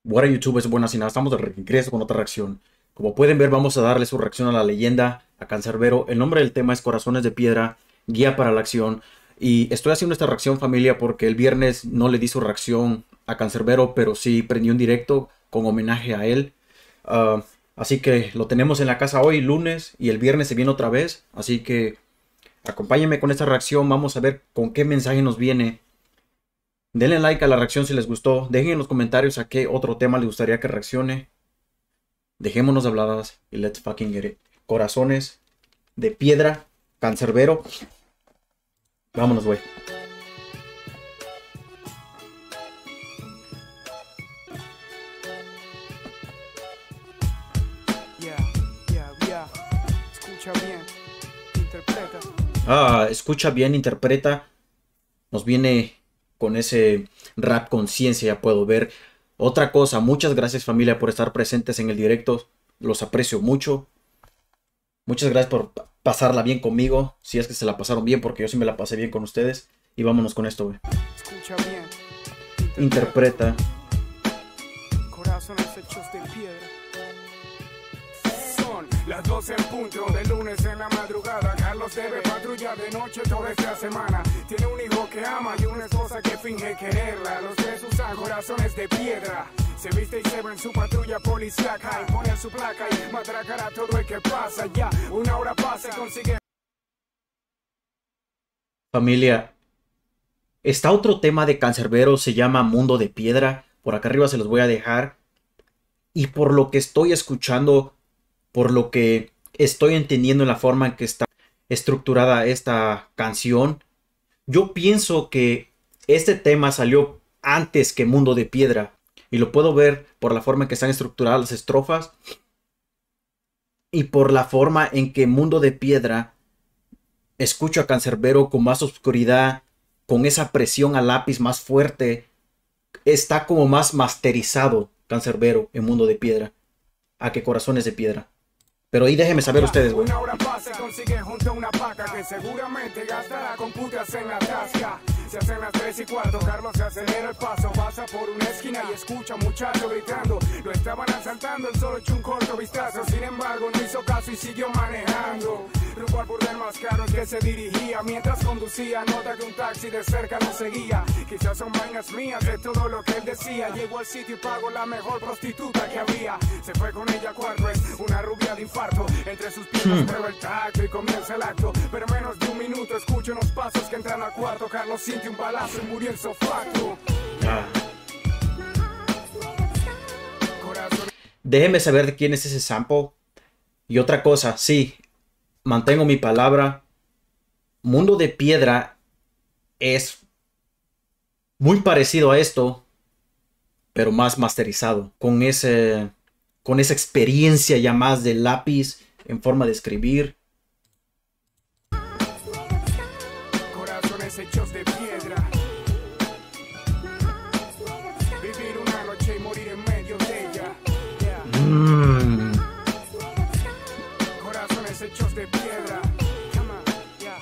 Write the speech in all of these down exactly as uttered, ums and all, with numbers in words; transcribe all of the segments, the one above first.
Buena YouTubers, buenas y nada, estamos de regreso con otra reacción. Como pueden ver, vamos a darle su reacción a la leyenda, a Cancerbero. El nombre del tema es Corazones de Piedra, Guía para la Acción. Y estoy haciendo esta reacción, familia, porque el viernes no le di su reacción a Cancerbero, pero sí prendí un directo con homenaje a él. Uh, así que lo tenemos en la casa hoy, lunes, y el viernes se viene otra vez. Así que acompáñenme con esta reacción, vamos a ver con qué mensaje nos viene. Denle like a la reacción si les gustó. Dejen en los comentarios a qué otro tema les gustaría que reaccione. Dejémonos de habladas y let's fucking get it. Corazones de Piedra, Cancerbero. Vámonos, güey. Yeah, yeah, yeah. Escucha bien, interpreta. Ah, escucha bien, interpreta. Nos viene con ese rap conciencia, ya puedo ver. Otra cosa, muchas gracias, familia, por estar presentes en el directo. Los aprecio mucho. Muchas gracias por pasarla bien conmigo. Si es que se la pasaron bien, porque yo sí me la pasé bien con ustedes. Y vámonos con esto, güey. Escucha bien, Interpreta. Corazones hechos de piedra. Son las doce en punto de lunes en la madrugada. Carlos debe patrullar de noche toda esta semana. Tiene un hijo que ama y una esposa que finge quererla. Los tres usan corazones de piedra. Se viste y se va en su patrulla policíaca y pone su placa y matracará todo el que pasa. Ya una hora pasa y consigue. Familia, está otro tema de Cancerbero, se llama Mundo de Piedra. Por acá arriba se los voy a dejar. Y por lo que estoy escuchando, por lo que estoy entendiendo en la forma en que está estructurada esta canción, yo pienso que este tema salió antes que Mundo de Piedra. Y lo puedo ver por la forma en que están estructuradas las estrofas. Y por la forma en que Mundo de Piedra escucho a Cancerbero con más oscuridad, con esa presión al lápiz más fuerte. Está como más masterizado Cancerbero en Mundo de Piedra a que Corazones de Piedra. Pero ahí déjenme saber ustedes, güey. Una hora pasa y consigue junto a una paca que seguramente gastará con putas en la tasca. Se hacen las tres y cuarto, Carlos se acelera el paso, pasa por una esquina y escucha a un muchacho gritando. Lo estaban asaltando, él solo echó un corto vistazo, sin embargo no hizo caso y siguió manejando. Rumbo al burdel más caro en que se dirigía, mientras conducía nota que un taxi de cerca lo seguía. Quizás son vainas mías de todo lo que él decía. Llegó al sitio y pagó la mejor prostituta que había. Se fue con ella a cuarto, es una rubia de infarto. Entre sus piernas prueba el tacto y comienza el acto. Pero menos de un minuto escucho unos pasos que entran al cuarto. Carlos siente un balazo y murió en sofacto. Ah. Déjenme saber de quién es ese sample. Y otra cosa, sí, mantengo mi palabra. Mundo de Piedra es muy parecido a esto, pero más masterizado, con ese, con esa experiencia ya más de lápiz en forma de escribir. Corazones hechos de piedra. Vivir una noche y morir en medio de ella. Yeah. Mm. Corazones hechos de piedra. Come on, yeah.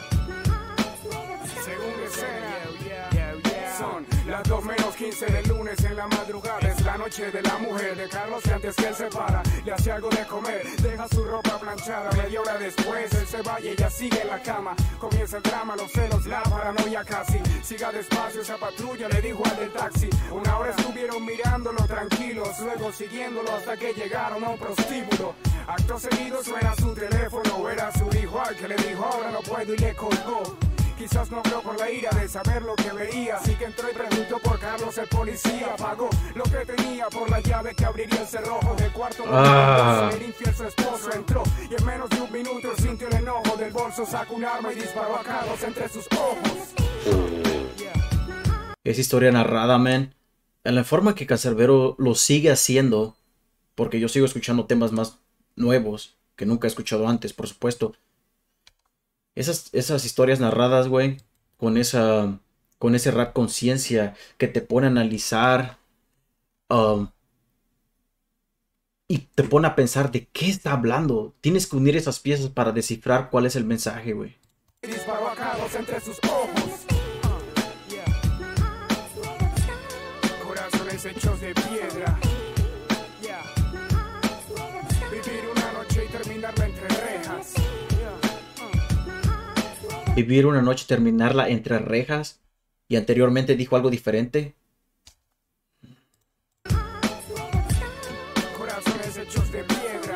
Según escena, son las dos menos quince del lunes en la madrugada. Es la noche de la mujer de Carlos y antes que él se para, le hace algo de comer, deja su ropa planchada. Media hora después él se va y ella sigue en la cama. Comienza el drama, los celos, la paranoia casi. Siga despacio esa patrulla, le dijo al del taxi. Una hora estuvieron mirándolo tranquilos, luego siguiéndolo hasta que llegaron a un prostíbulo. Acto seguido suena su teléfono, era su hijo al que le dijo ahora no puedo y le colgó. Quizás no habló por la ira de saber lo que veía, así que entró y preguntó por Carlos el policía. Pagó lo que tenía por la llave que abriría el cerrojo del cuarto. Ah. El infiel su esposo entró y en menos de un minuto sintió el enojo. Del bolso sacó un arma y disparó a Carlos entre sus ojos. Es historia narrada, man. En la forma que Cancerbero lo sigue haciendo, porque yo sigo escuchando temas más nuevos que nunca he escuchado antes, por supuesto. Esas, esas historias narradas, güey, con esa, con ese rap conciencia que te pone a analizar um, y te pone a pensar de qué está hablando. Tienes que unir esas piezas para descifrar cuál es el mensaje, güey. Disparó a Carlos entre sus ojos. Corazones hechos de piedra. vivir una noche y terminarla entre rejas. Y anteriormente dijo algo diferente. Corazones hechos de piedra.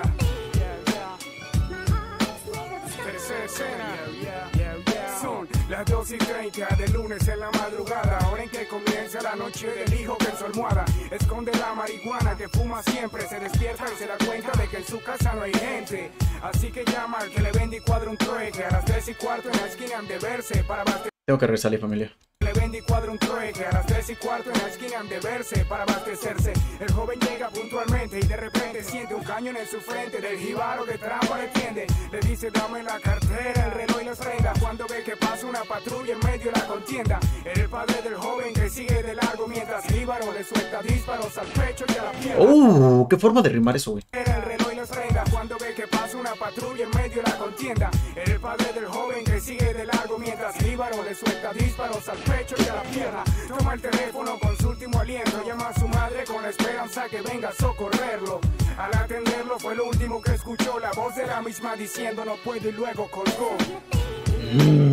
Tercera escena. Son las dos y treinta de lunes en la madrugada, hora en que comienza la noche del hijo que en su almohada esconde la marihuana que fuma siempre. Se despierta y se da cuenta de que en su casa no hay gente. Así que llama al que le vende y cuadra un trueque. A las tres y cuarto en la esquina han de verse para abastecer. Tengo que regresar, familia. Le vende y cuadra un trueque. A las tres y cuarto en la esquina han de verse para abastecerse. El joven llega puntualmente y de repente siente un cañón en su frente. Del jíbaro de trampa le tiende. Le dice dame la cartera, el reloj y las prendas. Cuando ve que pasa una patrulla en medio de la contienda, era el padre del joven que sigue de largo mientras jíbaro le suelta disparos al pecho y a la pierna. ¡Oh! ¡Qué forma de rimar eso, güey! Era el reloj y las prendas. Cuando ve que pasa una patrulla en medio de la contienda, era el padre del joven que sigue de largo mientras jíbaro le suelta disparos al pecho y a la pierna. Toma el teléfono con su último aliento, llama a su madre con la esperanza que venga a socorrerlo. Al atenderlo fue lo último que escuchó, la voz de la misma diciendo no puedo, y luego colgó. Mm.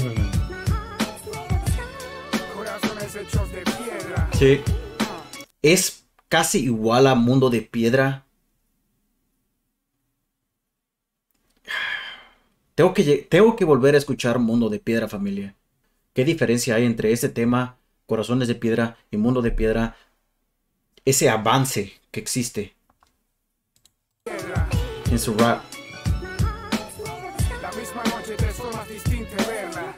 Corazones hechos de piedra. Sí. Es casi igual a Mundo de Piedra. Tengo que, tengo que volver a escuchar Mundo de Piedra, familia. ¿Qué diferencia hay entre este tema, Corazones de Piedra, y Mundo de Piedra? Ese avance que existe en su rap. La misma noche, tres formas distintas de verla.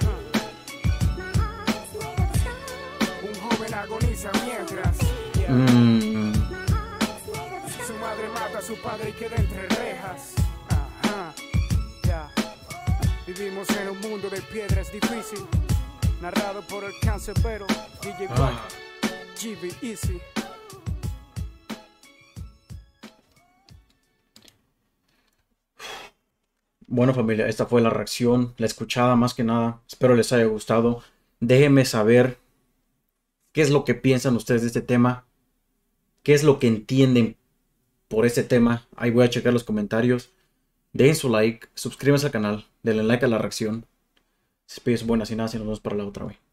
Un joven agoniza mientras Mm. su madre mata a su padre y queda entre rejas. Ajá, ya. Vivimos en un mundo de piedra, es difícil. Narrado por el cancerbero D J Black, Ah. G B Easy. Bueno, familia, esta fue la reacción, la escuchada más que nada. Espero les haya gustado. Déjenme saber qué es lo que piensan ustedes de este tema. ¿Qué es lo que entienden por este tema? Ahí voy a checar los comentarios. Dejen su like, suscríbanse al canal, denle like a la reacción. Se despide, buenas y nada, y nos vemos para la otra, güey.